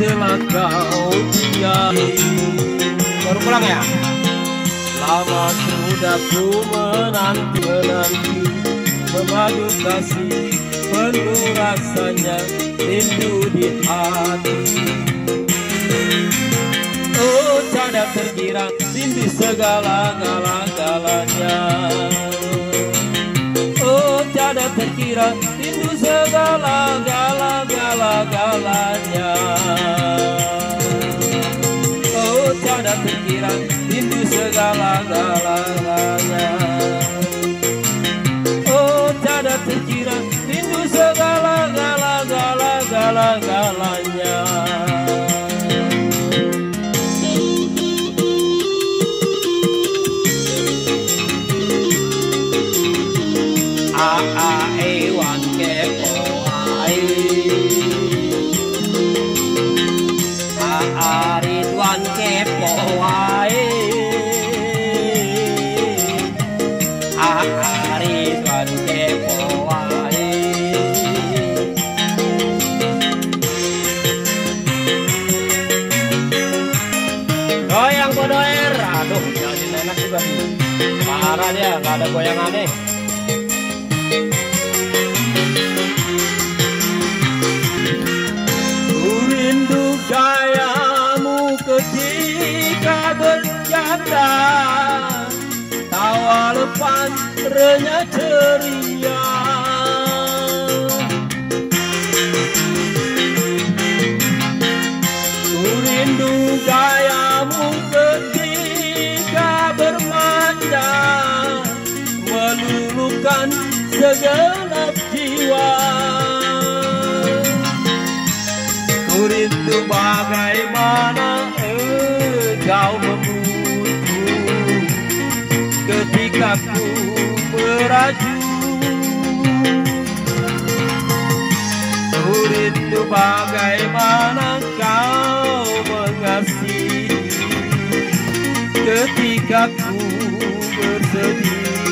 telah kau tinggali. Baru pulang ya? Lama sudah ku menanti memadu kasih penuh rasanya rindu di hati. Oh, tiada terkira rindu segala-galanya. Oh, tiada terkira rindu segala-galanya. Oh, tiada terkira rindu segala-galanya. Oh, tiada terkira rindu segala-galanya. Ewan kepo ai, Ridwan kepo ai, Ridwan kepo ai. Goyang bodoer, aduh jadi enak juga sih. Parah dia, nggak ada goyangannya. Gayamu ketika bercanda, tawa lepas renyah ceria. Ku rindu gayamu ketika bermanja, meluluhkan segenap jiwa. Ku rindu bagaimana engkau memutu ketika ku meraju. Ku rindu bagaimana kau mengasihi ketika ku bersedih.